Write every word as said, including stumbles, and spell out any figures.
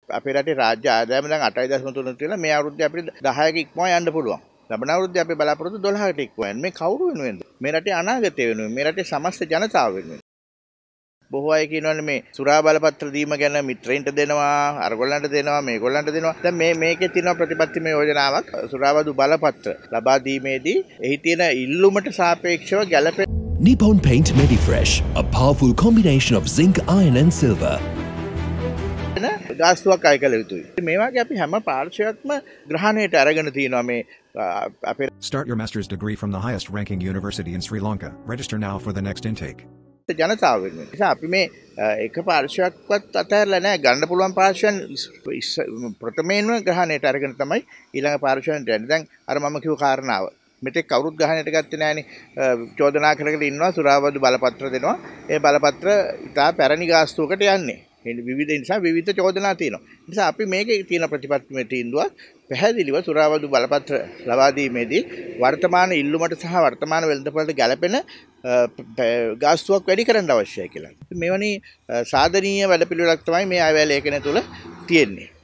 අපේ රටේ රාජ්‍ය ආදායම දැන් අටයි දශම තුන තියෙනවා. මේ අවුරුද්දේ අපිට දහයක ඉක්මවා යන්න පුළුවන්. ලබන අවුරුද්දේ අපේ බලාපොරොත්තු දොළහකට ඉක්මවා යන්න. මේ කවුරු වෙනුවෙන්ද? මේ රටේ අනාගතය වෙනුවෙන්, මේ රටේ සමස්ත ජනතාව වෙනුවෙන්. බොහෝ අය කියනවනේ මේ සුරා බලපත්‍ර දීම ගැන මිත්‍රයින්ට දෙනවා, අරගොල්ලන්ට දෙනවා, මේගොල්ලන්ට දෙනවා. දැන් මේ මේකේ තියෙන ප්‍රතිපත්තිමය යෝජනාවක් සුරාවදු බලපත්‍ර ලබා දීමේදී එහි තියෙන ඉල්ලුමට සාපේක්ෂව ගැළපෙන Nippon Paint Medifresh, a powerful combination of zinc, iron and silver. ගාස්තුවක් අය කළ යුතුයි. මේ වගේ අපි හැම පාර්ශ්වයක්ම ග්‍රහණයට අරගෙන තියෙනවා මේ අපේ. Start your master's degree from the highest ranking university in Sri Lanka. Register now for the next intake. ජනතාව වෙනුවෙන්. නිසා අපි මේ එක පාර්ශ්වයක්වත් අතහැරලා නැහැ. ගන්න පුළුවන් පාර්ශ්වයන් ප්‍රථමයෙන්ම ග්‍රහණයට අරගෙන තමයි ඊළඟ පාර්ශ්වයන්ට යන්නේ. දැන් අර මම කිව්ව කාරණාව. මෙතෙක් කවුරුත් ග්‍රහණයට ගත්තේ නැහනේ. චෝදනා කරගෙන ඉන්නවා සුරාවදු බලපත්‍ර දෙනවා. ඒ බලපත්‍ර ඉතා පැරණි ගාස්තුවකට යන්නේ. විවිධ නිසා විවිධ චෝදනා තියෙනවා. නිසා අපි මේකේ තියෙන ප්‍රතිපත්තිමය තීන්දුව පැහැදිලිව සුරාවදු බලපත්‍ර ලබා දීමේදී වර්තමාන ඉල්ලුමට සහ වර්තමාන වෙළඳපොළට ගැළපෙන ගාස්තුවක් වැඩි කරන්න අවශ්‍යයි කියලා. මෙවැනි සාධනීය වැඩපිළිවෙලක් තමයි මේ අයවැය ලේඛනය තුළ තියෙන්නේ.